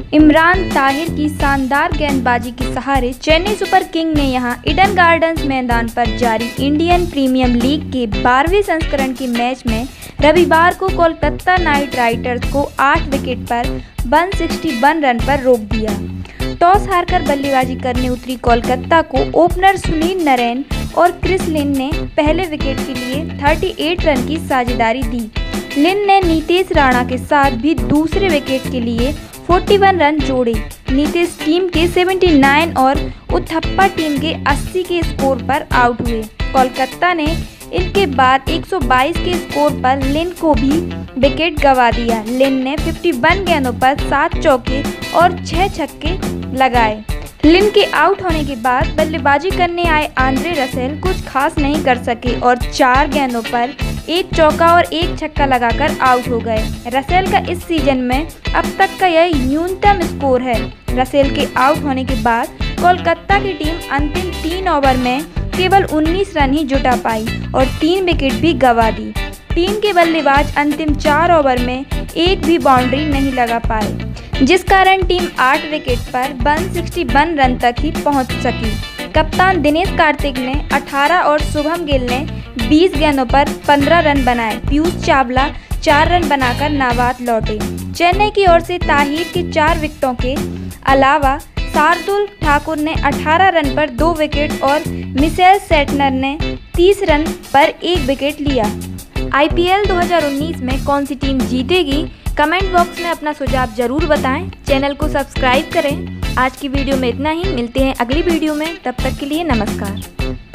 इमरान ताहिर की शानदार गेंदबाजी के सहारे चेन्नई सुपर किंग ने यहां ईडन गार्डन्स मैदान पर जारी इंडियन प्रीमियर लीग के 12वें संस्करण के मैच में रविवार को कोलकाता नाइट राइडर्स को 8 विकेट पर 161 रन पर रोक दिया। टॉस हारकर बल्लेबाजी करने उतरी कोलकाता को ओपनर सुनील नरैन और क्रिस लिन ने पहले विकेट के लिए 38 रन की साझेदारी दी। लिन ने नीतीश राणा के साथ भी दूसरे विकेट के लिए 41 रन जोड़े। नीतीश टीम के 79 और उथप्पा टीम के 80 के स्कोर पर आउट हुए। कोलकाता ने इनके बाद 122 के स्कोर पर लिन को भी विकेट गंवा दिया। लिन ने 51 गेंदों पर 7 चौके और 6 छक्के लगाए। लिन के आउट होने के बाद बल्लेबाजी करने आए आंद्रे रसेल कुछ खास नहीं कर सके और 4 गेंदों पर 1 चौका और 1 छक्का लगाकर आउट हो गए। रसेल का इस सीजन में अब तक का यह न्यूनतम स्कोर है। रसेल के आउट होने के बाद कोलकाता की टीम अंतिम 3 ओवर में केवल 19 रन ही जुटा पाई और 3 विकेट भी गंवा दी। टीम के बल्लेबाज अंतिम 4 ओवर में एक भी बाउंड्री नहीं लगा पाए, जिस कारण टीम 8 विकेट पर 161 रन तक ही पहुंच सकी। कप्तान दिनेश कार्तिक ने 18 और शुभम गिल ने 20 गेंदों पर 15 रन बनाए। पीयूष चावला 4 रन बनाकर नाबाद लौटे। चेन्नई की ओर से ताहिर के 4 विकेटों के अलावा शार्दुल ठाकुर ने 18 रन पर 2 विकेट और मिशेल सेटनर ने 30 रन पर 1 विकेट लिया। IPL 2019 में कौन सी टीम जीतेगी? कमेंट बॉक्स में अपना सुझाव जरूर बताएं। चैनल को सब्सक्राइब करें। आज की वीडियो में इतना ही। मिलते हैं अगली वीडियो में, तब तक के लिए नमस्कार।